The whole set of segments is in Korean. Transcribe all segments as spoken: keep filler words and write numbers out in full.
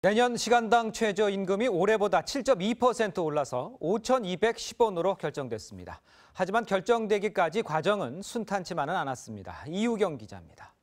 내년 시간당 최저임금이 올해보다 칠 점 이 퍼센트 올라서 오천이백십 원으로 결정됐습니다. 하지만 결정되기까지 과정은 순탄치만은 않았습니다. 이유경 기자입니다.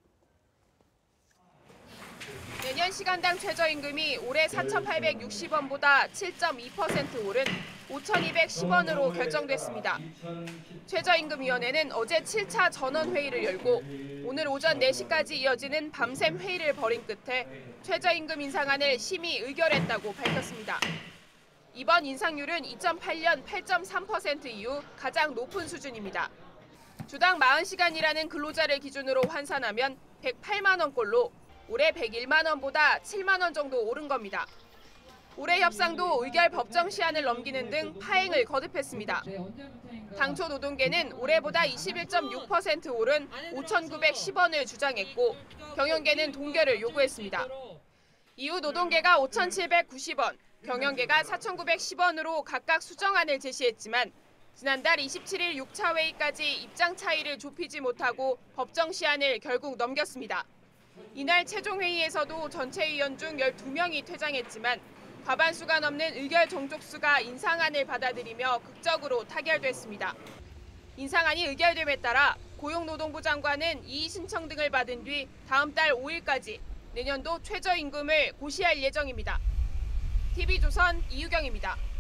내년 시간당 최저임금이 올해 사천팔백육십 원보다 칠 점 이 퍼센트 오른 오천이백십 원으로 결정됐습니다. 최저임금위원회는 어제 칠 차 전원회의를 열고 오늘 오전 네 시까지 이어지는 밤샘 회의를 벌인 끝에 최저임금 인상안을 심의 의결했다고 밝혔습니다. 이번 인상률은 이천팔 년 팔 점 삼 퍼센트 이후 가장 높은 수준입니다. 주당 사십 시간이라는 근로자를 기준으로 환산하면 백팔만 원꼴로 올해 백일만 원보다 칠만 원 정도 오른 겁니다. 올해 협상도 의결 법정 시한을 넘기는 등 파행을 거듭했습니다. 당초 노동계는 올해보다 이십일 점 육 퍼센트 오른 오천구백십 원을 주장했고 경영계는 동결을 요구했습니다. 이후 노동계가 오천칠백구십 원, 경영계가 사천구백십 원으로 각각 수정안을 제시했지만 지난달 이십칠 일 육 차 회의까지 입장 차이를 좁히지 못하고 법정 시한을 결국 넘겼습니다. 이날 최종 회의에서도 전체 위원 중 열두 명이 퇴장했지만 과반수가 넘는 의결 정족수가 인상안을 받아들이며 극적으로 타결됐습니다. 인상안이 의결됨에 따라 고용노동부 장관은 이의 신청 등을 받은 뒤 다음 달 오 일까지 내년도 최저임금을 고시할 예정입니다. 티비조선 이유경입니다.